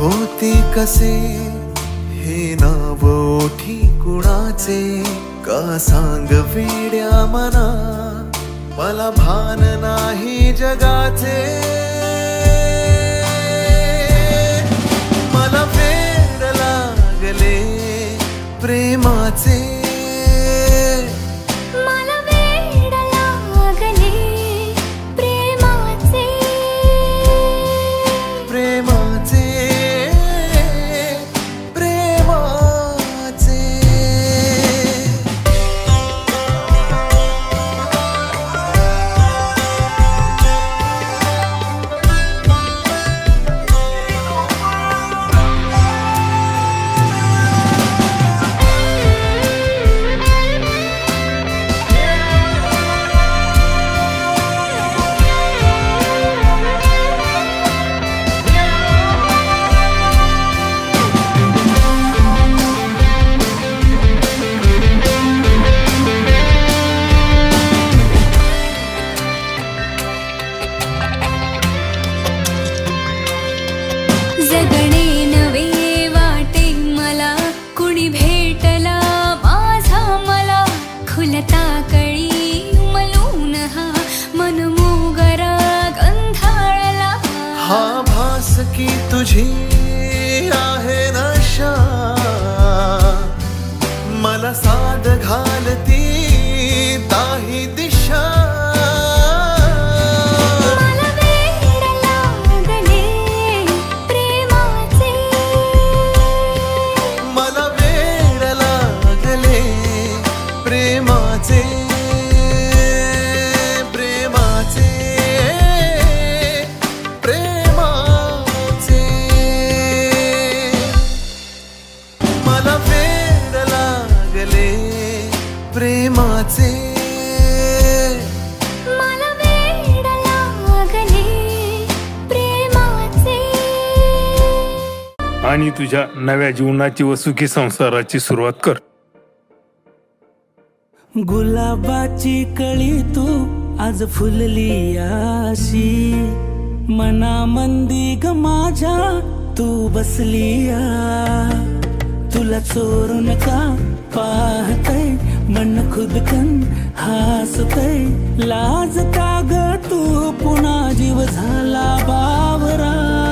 होते कसे हे नाव ओठी कुणाचे, का सांग वेड्या मना मला भान नाही जगाचे। मला वेड लागले प्रेमाचे, मला वेड लागले प्रेमाचे, प्रेमाचे प्रेमाचे। जगणे नवे वाटे मला, कुणी भेटला माझा मला, खुलता कळी उमलून हा मन मोगरा गंधाळला। हा भास की तुझी आहे नशा, मला साद घालती ताही दिशा। मला वेड लागले प्रेमाचे, मला वेड लागले प्रेमाचे, प्रेमाचे प्रेमाचे। मला वेड लागले प्रेमाचे, मला वेड लागले प्रेमाचे। आणि तुझ्या नव्या जीवनाची व सुखी संसाराची सुरुवात कर। गुलाबाची कळी तू आज फुलली आशी, मनामंदी ग माझ्या तू बसली या। तुला चोरून का पाहतय मन खुदकन हसतय, लाजता ग तू पुन्हा जीव झाला बावरा।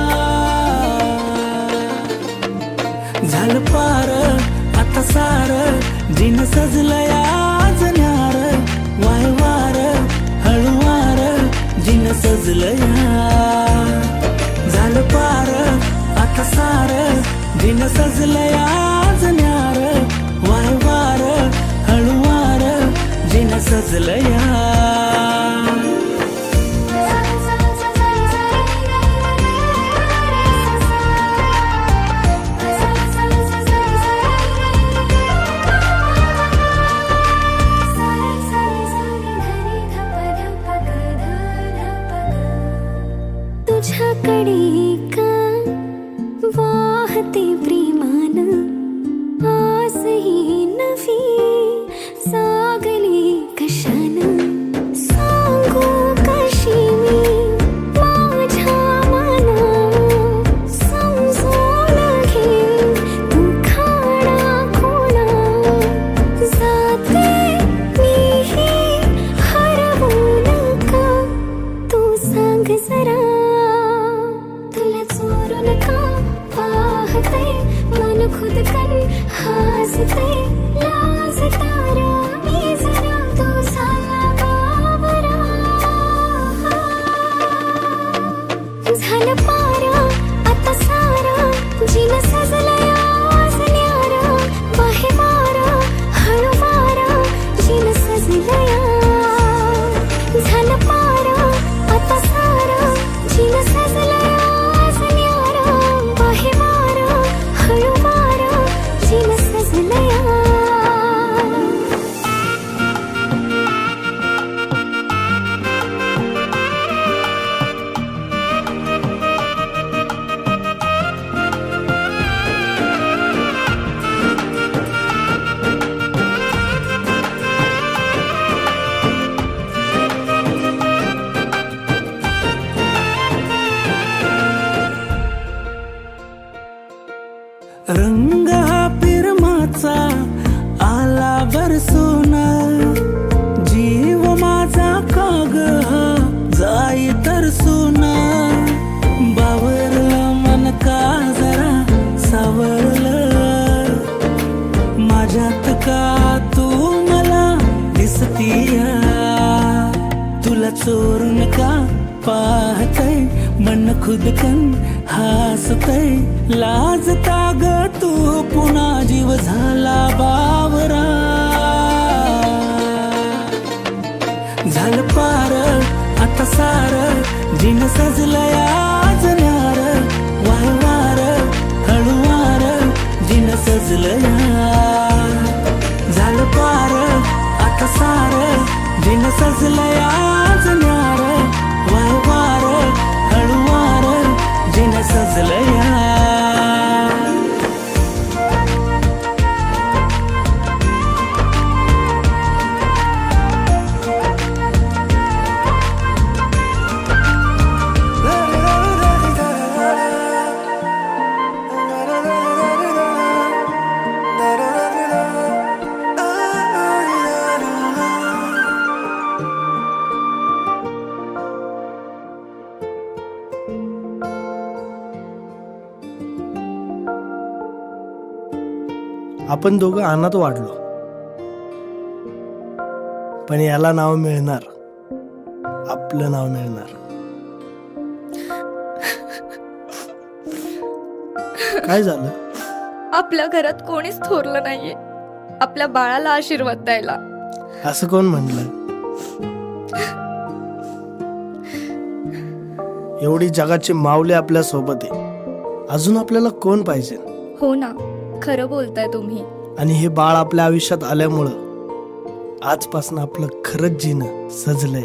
झालं पार आता सार जिन सजलंय आज न्यार, वाय वार हळुवार जिन सजलंय। झालं पार आता सार जिन सजलंय आज न्यार, वाय वार हळुवार जिन सजलंय। तुझ्याकडे का वाहते प्रेमान, आसही नवी सागली कशान, सांगू कशी मी माझ्या मना, समजून घे तू खाडा खोडा, जाते मीही हरवू नका, तू सांग जरा तुला चोरून का पाहते मन खुदकन हसते, लाजता मी जरा तू झाला बावरा। झालं पारा आता सारा जिन सजलंय आज न्यारा, वाहे वारा हळुवारा जिन सजलंय। झालं पारा आता सारा जिन सजलंय आज न्यारा, वाहे वारा हळुवारा जिन सजलंय। रंग हा प्रेमाचा आला बरसून, जीव माझा काग हा जाई तरसून, बावरलं मन का जरा सावरलं, माझ्यात का तू मला दिसतीया, तुला चोरून का पाहतय मन खुदकन हसतय, लाजता ग तू पुन्हा जीव झाला बावरा, झालं पार आता सार जिन सजलंय आज न्यार, वारंवार हळूवार जिन सजलंय, झालं पार आता सार जिन सजलंय आज न्यार, वारंवार हळूवार जिन सजलंय. आपण दोघं अनाथ वाढलो, पण याला नाव मिळणार, आपलं नाव मिळणार. काय झालं? आपल्या घरात कोणीच थोरलं नाहीये आपल्या बाळाला आशीर्वाद द्यायला. असं कोण म्हणलं? एवढी जगाची माऊली आपल्या सोबत आहे, अजून आपल्याला कोण पाहिजे? हो ना, खरं बोलताय तुम्ही. आणि हे बाळ आपल्या आयुष्यात आल्यामुळं आजपासून आपलं खरंच जीणं सजलंय.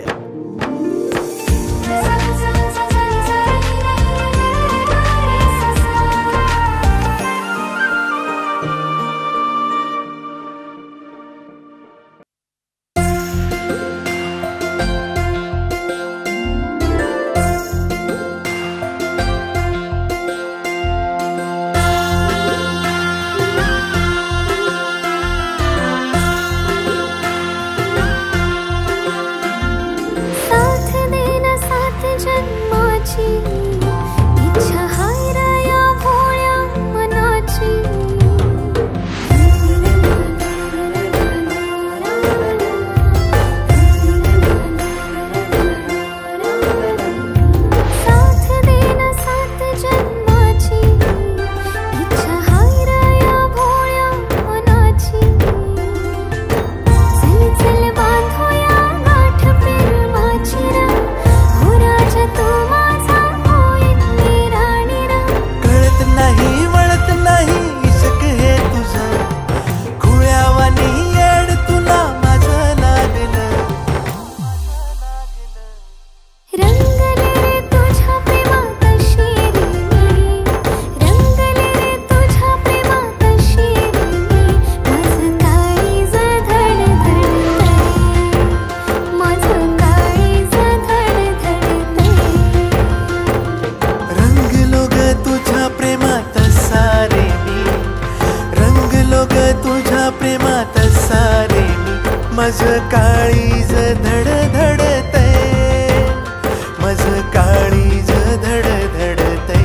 माझं काळीज धडधडतय, माझं काळीज धडधडतय.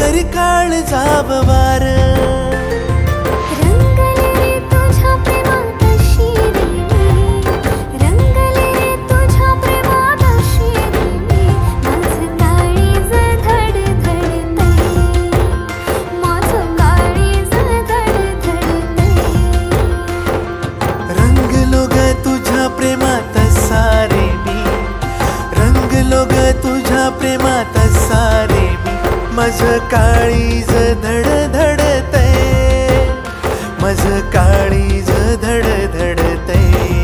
डोंगरी काळ जाव वार प्रेमात सारे मी माझं काळीज धडधडतय माझं काळीज धडधडतय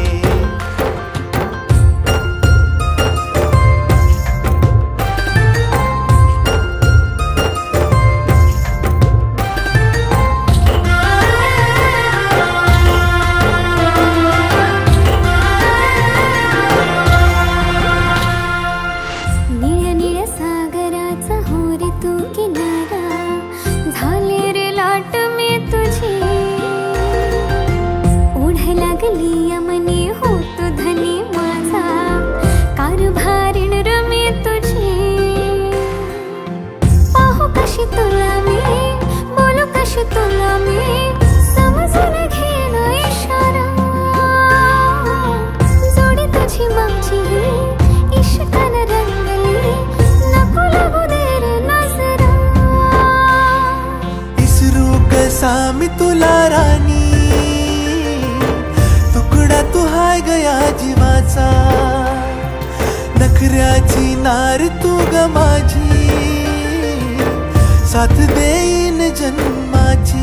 मी तुला राणी तुकडा तू हाय गया जीवाचा नखऱ्याची नार तू ग माझी साथ देईन जन्माची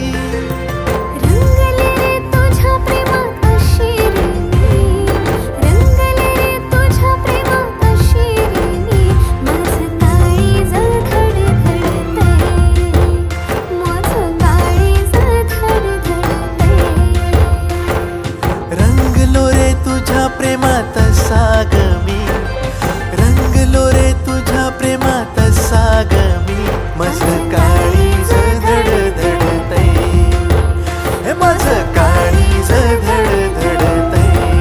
प्रेमात साग मी रंगलो रे तुझ्या प्रेमात साग मी माझं काळीज धडधडतय हे माझं काळीज धडधडतय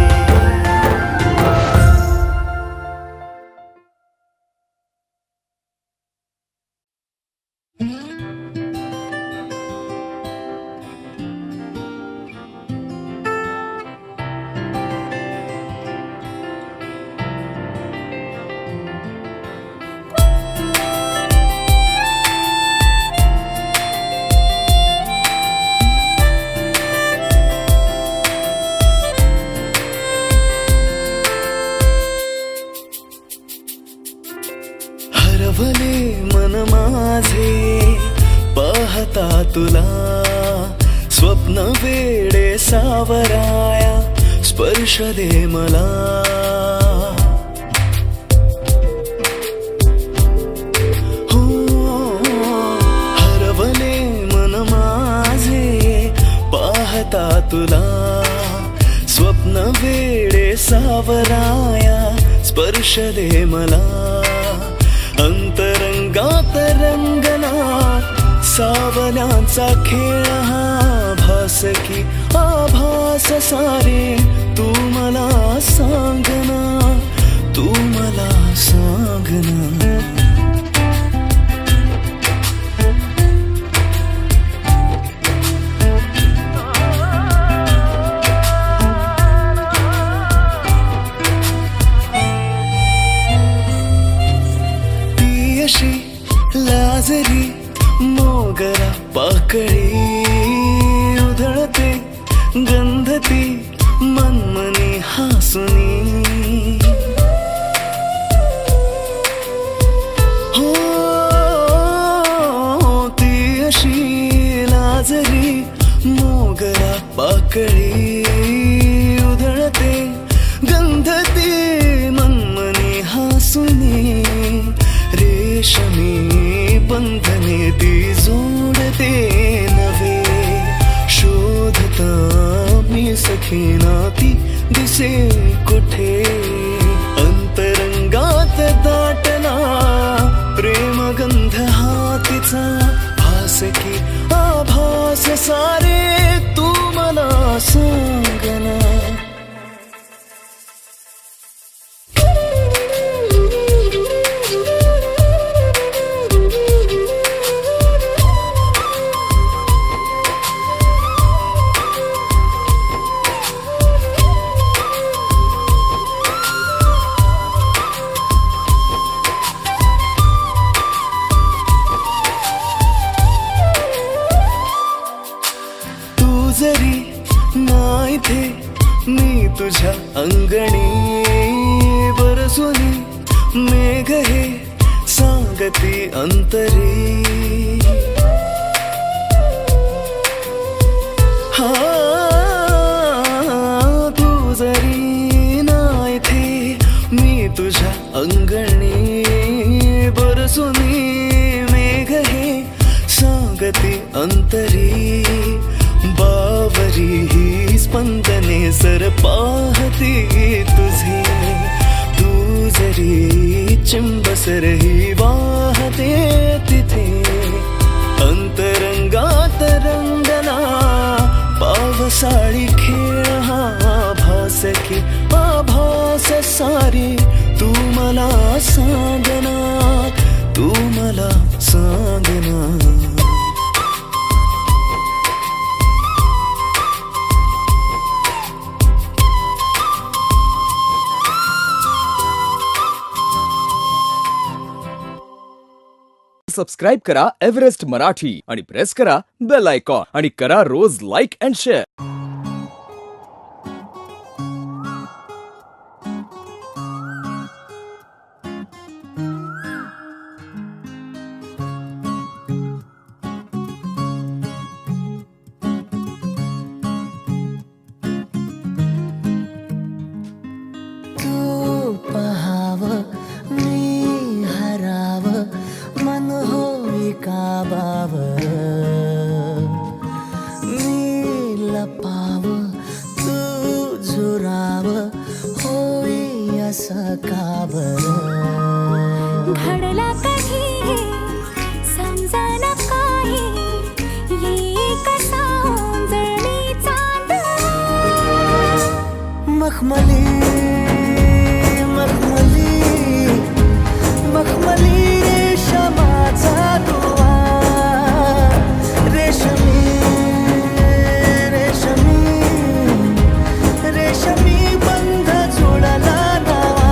हरवले मन माझे पाहता तुला स्वप्न वेडे सावराया स्पर्श दे मला हो हरवले मन माझे पाहता तुला स्वप्न वेडे सावराया स्पर्श दे मला अंतरंगात रंगला सावल्यांचा खेळ हा भास की आभास सारे तू मला सांगना तू मला सांगना लाजरी मोगरा पाकळी उधळते गंधती मनमनी हासुनी हो ती अशी लाजरी मोगरा पाकळी उधळते गंधती मनमनी हासुनी रेशमी बंधने ती जोडते नवे शोधता मी सखीना ती दिसे कुठे अंतरंगात दाटला प्रेमगंध हा तिचा भास की आभास सारे तू मला सांगना तुझ्या अंगणी बरसुनी मेघ हे सांगती अंतरी हा तू जरी नाही थे मी तुझ्या अंगणी बरसुनी मेघ हे सांगती अंतरी बावरी ही स्पंदने सर पाहती तुझे तू जरी चिंबसर ही वाहते तिथे अंतरंगात रंगना पावसाळी खेळ हा भास की आभास सारी तू मला सांगना तू मला सांगना सबस्क्राइब करा एव्हरेस्ट मराठी आणि प्रेस करा बेल आयकॉन आणि करा रोज लाईक अँड शेअर. तू पहाव मी हराव मन होई काबाव मी लपाव तू झुराव होई असं काबर घडला कधी समजना काही ये कसा जळली चांद मखमली मखमली मखमली रेशमाचा दुवा रेशमी रेशमी रेशमी बंध जोडला नवा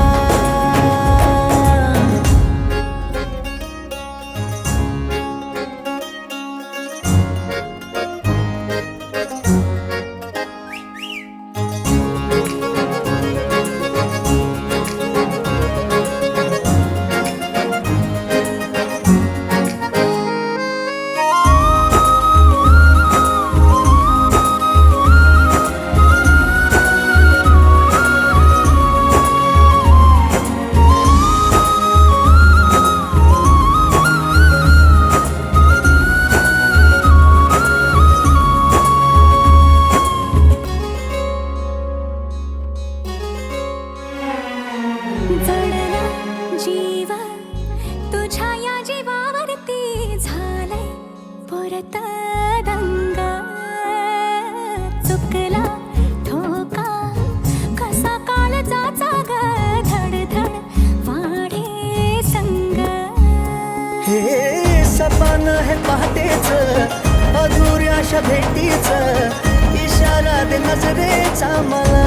जडला जीव तुझ्या या जीवावरती झालंय परत दंग चुकला ठोका कसा कालजाचा ग धडधड वाढे संग हे सपन है पहाटेच अधुऱ्याशा भेटीच इशारा दे नजरेचा मला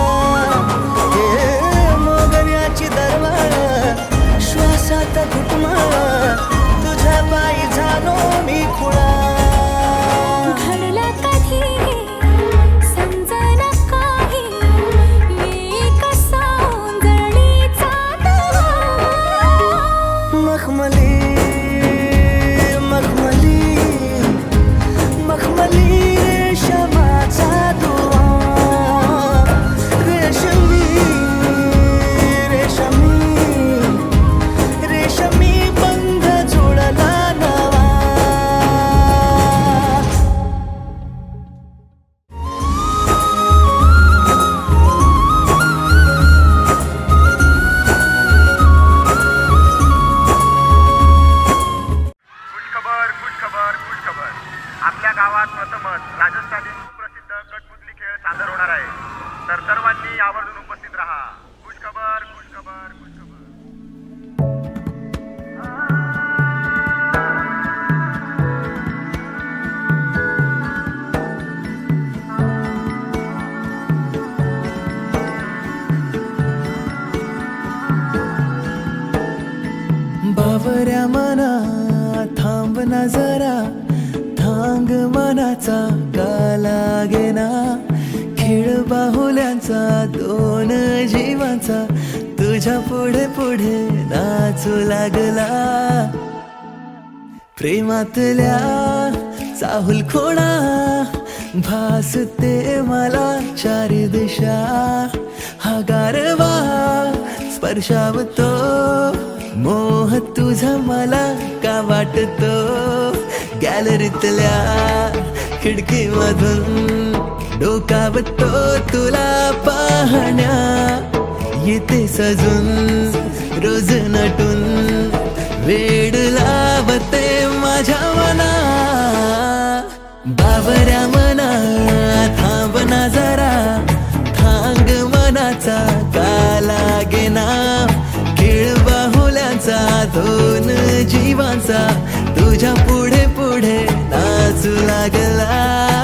हे मोगऱ्याची दरवाळ श्वासात घुटमाळ तुझ्या पायी झालो मी खुळा घडला कधी समजना काही ये कसा जळली चांद मखमली मखमली मखमली रेशमाचा दुवा रेशमी रेशमी रेशमी बंध जोडला नवा खुशखबर आपल्या गावात प्रथमच राजस्थानी सुप्रसिद्ध कठपुतली खेळ सादर होणार आहे तर सर्वांनी आवर्जून उपस्थित राहा. खुशखबर खुशखबर खुशखबर. बावऱ्या मना थांब ना जरा थांग मनाचा का लागेना खेळ बाहुल्यांचा दोन जीवांचा तुझ्या पुढे पुढे नाचू लागला प्रेमातल्या चाहुल खोडा भासते मला चारी दिशा हा गारवा स्पर्शावतो मोह तुझा मला का वाटतो गॅलरीतल्या खिडकीमधून डोकावतो तुला पाहण्या येते सजून रोज नटून वेड लावते माझ्या मना बाबऱ्या मना थांबना जरा थांग मनाचा का लागेना खेळ बाहुल्यांचा दोन जीवांचा तुझ्या पुढे पुढे नाचू लागला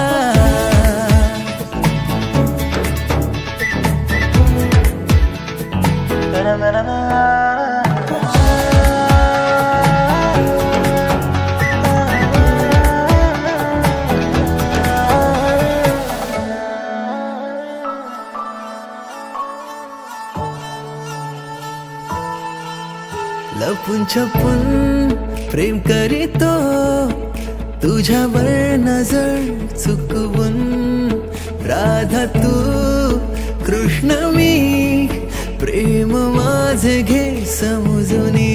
लपून छपून प्रेम करीतो तुझ्यावर नजर चुकवून राधा तू कृष्ण मी प्रेम माझे घे समजूनी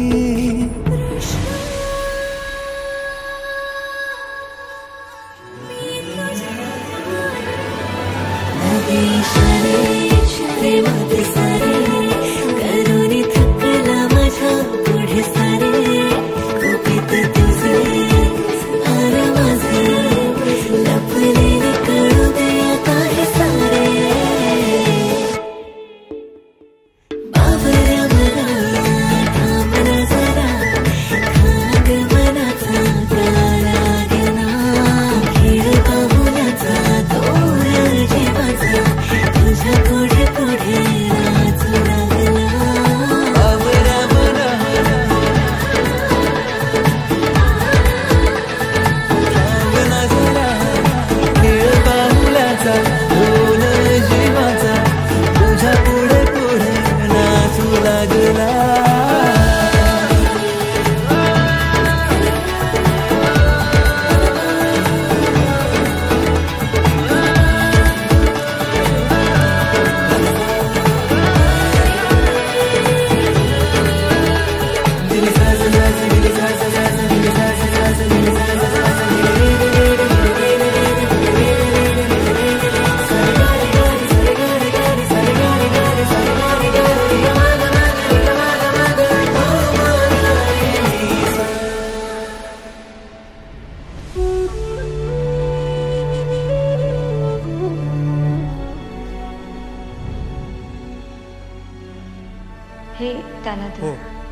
हे त्यांना हो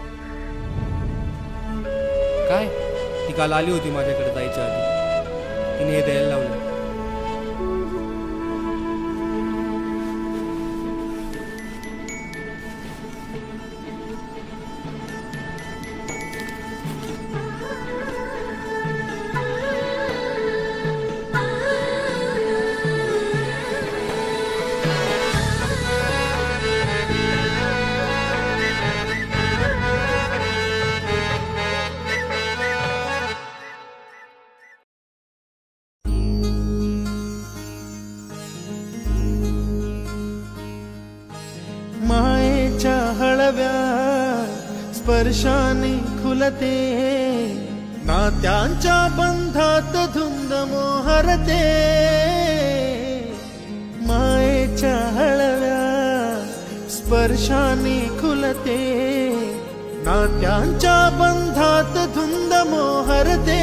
काय ती काल आली होती माझ्याकडे जायच्या आधी तिने हे द्यायला लावलं मायेच्या हळव्या स्पर्शाने खुलते नात्यांच्या बंधात धुंद मोहरते मायेच्या हळव्या स्पर्शाने खुलते नात्यांच्या बंधात धुंद मोहरते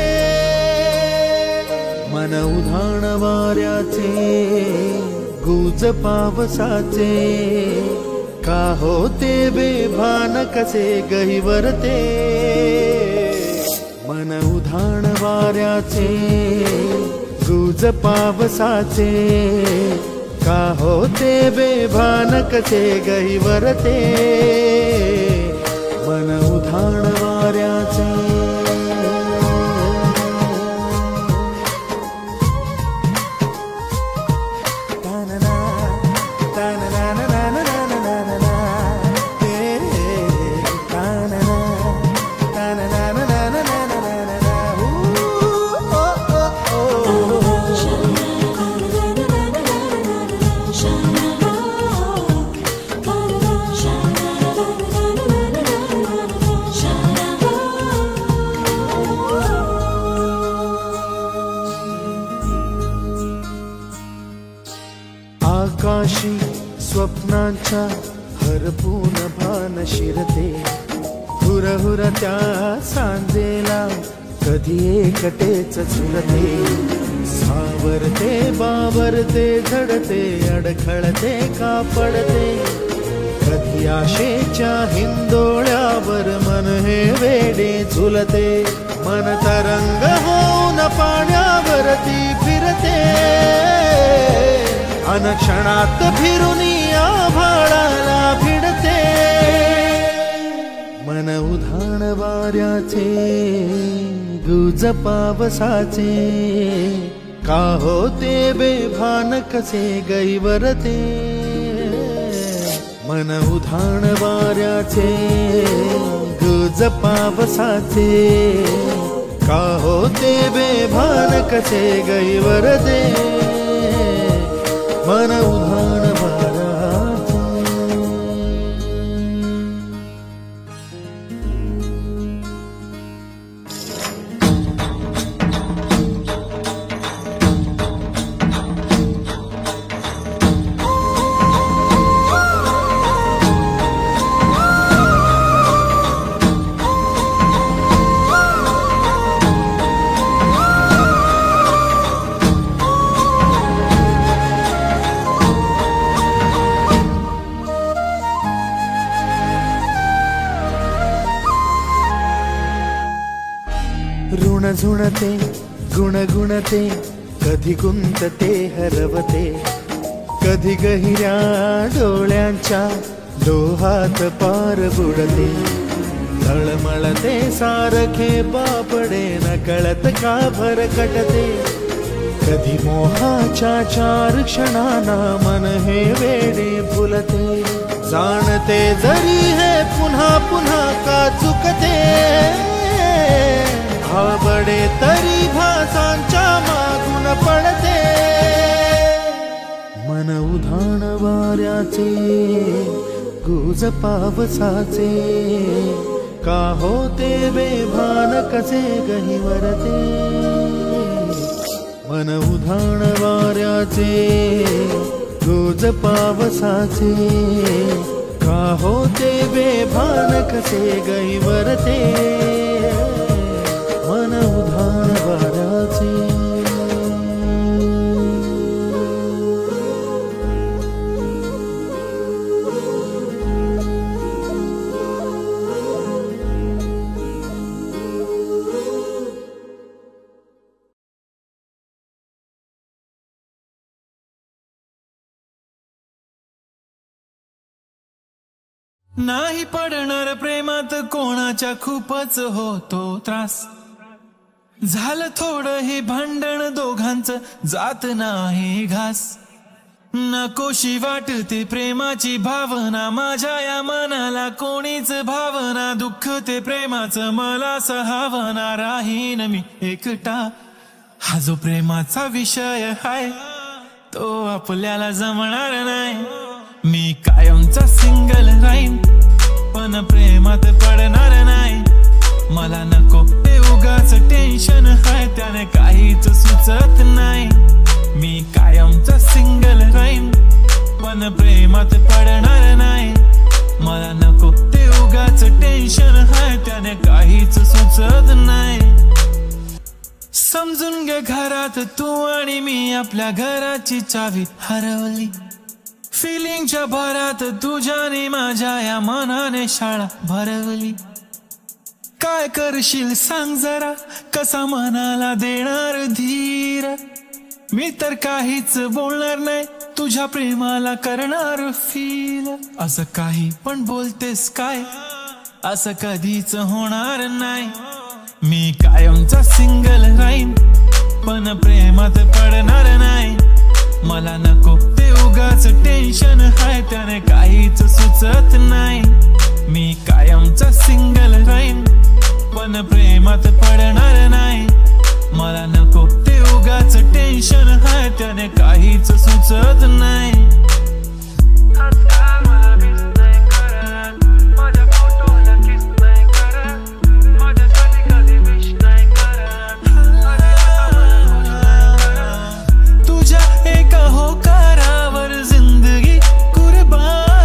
मन उधाण वाऱ्याचे गुज पावसाचे का होते बेभान कसे गहिवरते मन उधाण वाऱ्याचे गुज पावसाचे का होते बेभान कसे गहिवरते मन उधाण वाऱ्याचे क्षणांच्या हरपून भान शिरते, हुरहुर त्या सांजेला कधी एकटेच झुरते, सावरते बावरते झडते अडखळते का पडते, कधी आशेच्या हिंदोळ्यावर मन हे वेडे झुलते, मन तरंग होऊन पाण्यावरती फिरते, अनक्षणात फिरून आभाळाला भिडते, मन उधाण वाऱ्याचे गुज पावसाचे, का होते बेभान कसे गैवरते, मन उधाण वाऱ्याचे गुज पावसाचे, का होते बेभान कसे गैवरते, मन उधाण वाऱ्याचे. ऋण झुणते गुणगुणते, कधी गुंतते हरवते, कधी गहिऱ्या डोळ्यांच्या डोहात पार बुडते, तळमळते सारखे बापडे नकळत का भरकटते, कधी मोहाच्या चार क्षणांना मन हे वेडे फुलते, जाणते जरी हे पुन्हा पुन्हा का चुकते, आवडे तरी भासांच्या मागून पडते, मन उधाण वाऱ्याचे गुज पावसाचे, का होते बेभान कसे गहिवरते, मन उधाण वाऱ्याचे गुज पावसाचे, का होते बेभान कसे गहिवरते, मन उधाण वाऱ्याचे. नाही पडणार प्रेमात कोणाच्या खूपच होतो त्रास, झालं थोडं हे भांडण दोघांचं जात नाही घास, नकोशी वाटते प्रेमाची भावना माझ्या या मनाला, कोणीच भावना दुःख ते प्रेमाचं मला सहावना, राहीन मी एकटा, हा जो प्रेमाचा विषय हाय तो आपल्याला जमणार नाही, मी कायमचा सिंगल राहीन पण प्रेमात पडणार नाही, मला नको ते उगाच टेन्शन हाय त्याने काहीच सुचत नाही, मी कायमचा सिंगल राहीन पण प्रेमात पडणार नाही, मला नको ते उगाच टेन्शन हाय त्याने काहीच सुचत नाही, समजून घे घरात तू आणि मी आपल्या घराची चावी हरवली, फिलिंगच्या भरात तुझ्याने माझ्या या मनाने शाळा भरवली, काय करशील सांग जरा कसा मनाला देणार धीर, मी तर काहीच बोलणार नाही तुझ्या प्रेमाला करणार फील, असं काही पण बोलतेस काय असं कधीच होणार नाही, मी कायमचा सिंगल राहीन पण प्रेमात पडणार नाही, मला नको ते उगाच टेन्शन हाय त्याने काहीच सुचत नाही, मी कायमचा सिंगल राहीन पण प्रेमात पडणार नाही, मला नको ते उगाच टेन्शन हाय त्याने काहीच सुचत नाही. तुझ्या एका होकारावर जिंदगी कुर्बान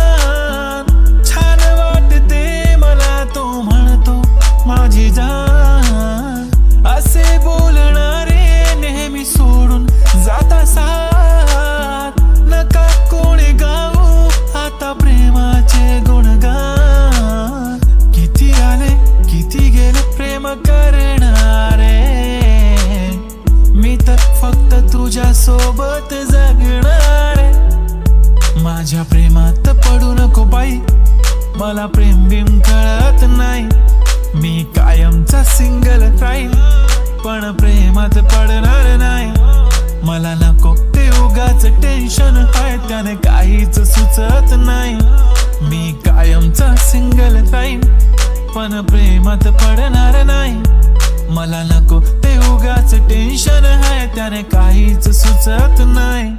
प्रेम बिम कळत नाही. मी कायमचा सिंगल राहील पण प्रेमात पडणार नाही. मला नको ते उगाच टेन्शन आहे त्याने काहीच सुचत नाही. मी कायमचा सिंगल राहील पण प्रेमात पडणार नाही. मला नको ते उगाच टेन्शन आहे त्याने काहीच सुचत नाही.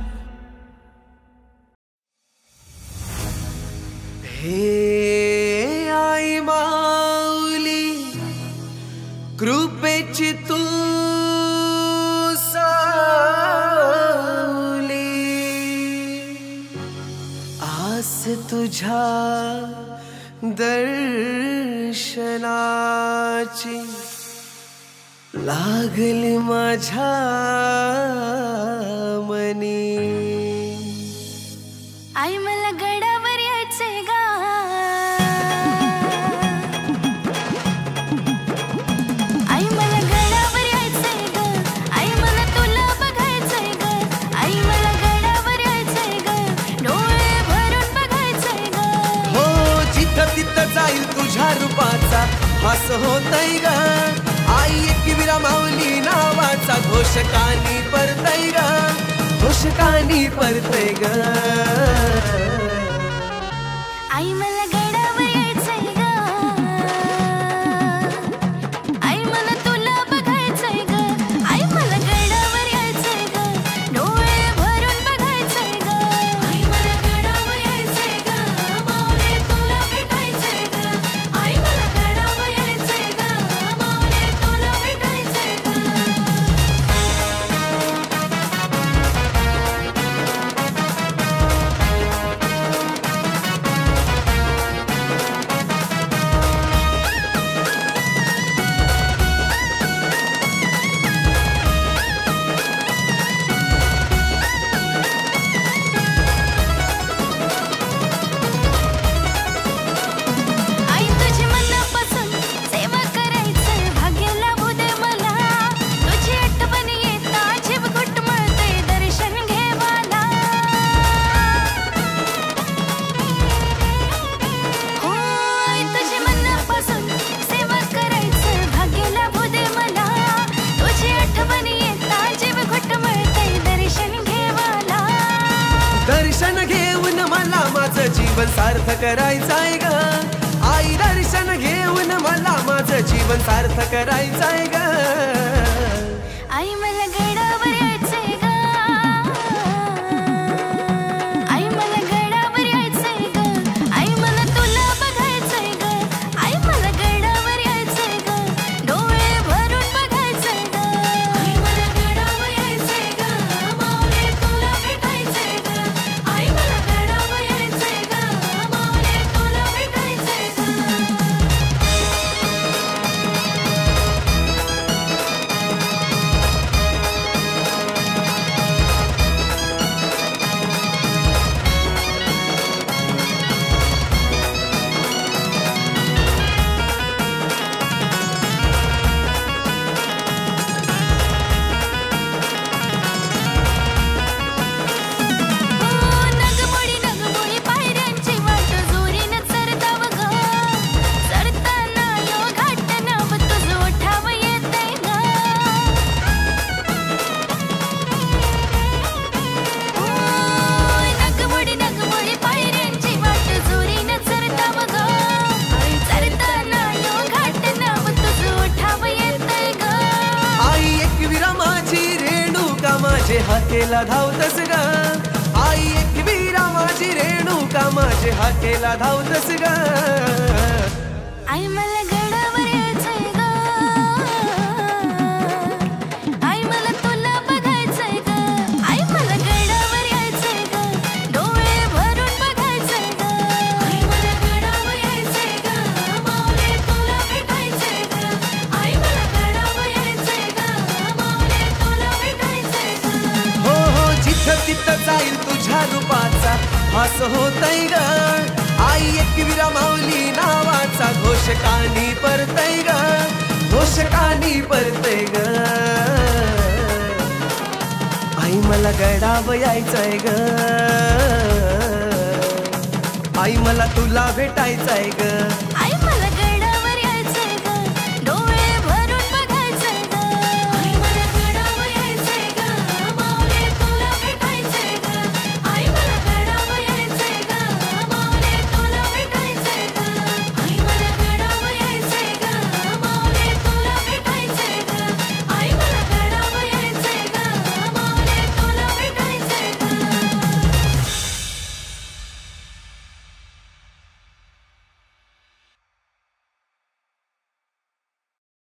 हे आई माऊली कृपेची तू आस तुझ्या दर्शनाची लागली माझ्या मनी. आई मला गडावर यायचंय गा. आई मला गडावर यायचंय ग. आई मला तुला बघायचंय ग. आई मला गडावर यायचंय ग. डोळे भरून बघायचंय ग. हो जिथं तिथं जाईल तुझ्या रूपाचा भास होतय ग. आई एकविरा माऊली नावाचा घोषकानी परतय ग. घोषकानी परतय ग. आई मला गडावर यायचंय ग. आई मला तुला बघायचंय ग. आई मला गडावर यायचंय ग. डोळे भरून बघायचंय ग. आई मला गडावर यायचंय ग. माऊली तुला भेटायचंय ग. आई मला गडावर यायचंय ग. माऊली तुला भेटायचंय ग. आई तुझी मनापासून सेवा करायचंय भाग्य लाभू दे मला. तुझी आठवण येता जीव घुटमळते दर्शन घे मला. हो आई तुझी मनापासून सेवा करायचंय भाग्य लाभू दे मला. तुझी आठवण येता जीव घुटमळते दर्शन घे मला. दर्शन घेऊन मला माझं जीवन सार्थ करायचंय ग. आई दर्शन घेऊन मला माझं जीवन सार्थ करायचंय ग. आई मला गडावर यायचंय ग. आई मला गडावर यायचंय ग. आई मला तुला बघायचंय ग. आई मला गडावर यायचंय ग. डोळे भरून बघायचंय ग. आई मला गडावर यायचंय ग. माऊली तुला भेटायचंय ग. आई मला गडावर यायचंय ग. माऊली तुला भेटायचंय ग. नगमोडी नगमोडी पायऱ्यांची वाट जोरीनं चढताव ग. चढताना यो घाट नाव तुझं ओठाव येतंय ग. नगमोडी नगमोडी पायऱ्यांची वाट जोरीनं चढताव ग. चढताना यो घाट नाव तुझं ओठाव येतंय ग. आई एकविरा माझी रेणुका माझे हाकेला धावतस ग. आई एकविरा माझी रेणुका माझे हाकेला धावतस ग. आई मला गडावर यायचंय ग. आई मला तुला बघायचंय ग. आई मला गडावर यायचंय ग. डोळे भरून बघायचंय ग. आई मला गडावर यायचंय ग. माऊली तुला भेटायचंय ग. आई मला गडावर यायचंय ग. माऊली तुला भेटायचंय ग. हो हो जिथं तिथं जाईल तुझ्या रूपाचा भास होतय ग. आई एकविरा माऊली नावाचा घोषकानी परतय ग. घोषकानी परतय ग. आई मला गडावर यायचंय ग. आई मला तुला भेटायचंय ग.